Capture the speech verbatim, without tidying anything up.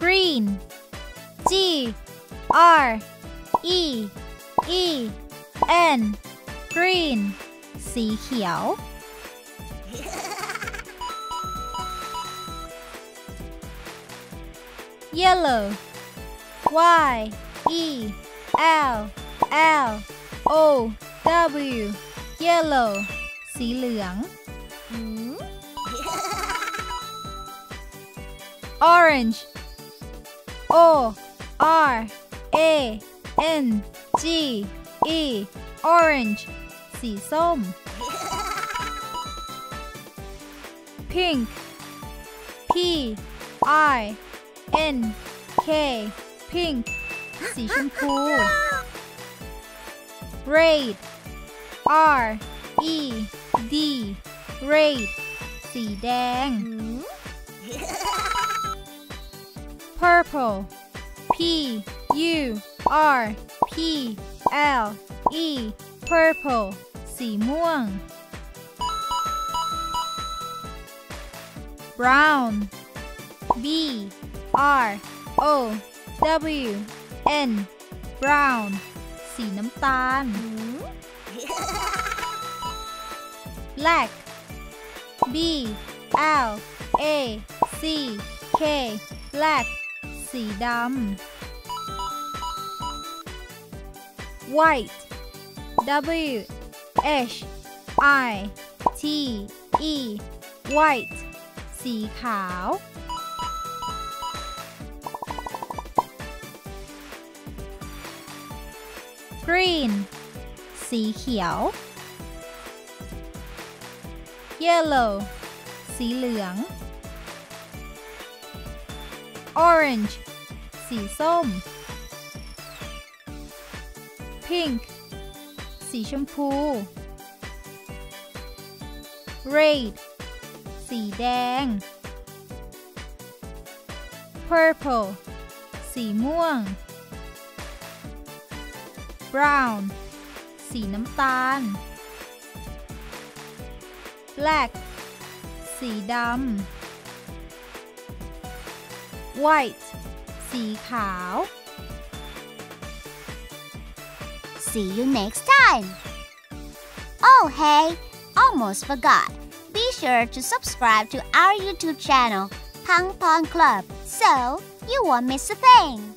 green G R E E N green สีเขียว yellow Y E L L O W yellow สีเหลือง orange O R A N G E orange สีส้ม pink P I N K pink สีชมพู red R E D red สีแดง purple P U R P L E purple สีม่วง brown B R O W N brown สีน้ำตาล black B L A C K black สีดำ white W H I T E white สีขาว green สีเขียว yellow สีเหลือง orange สีส้ม pink สีชมพู red สีแดง purple สีม่วง brown สีน้ำตาล black สีดำ white สีขาว See you next time! Oh hey, almost forgot. Be sure to subscribe to our YouTube channel, PangPondClub, so you won't miss a thing.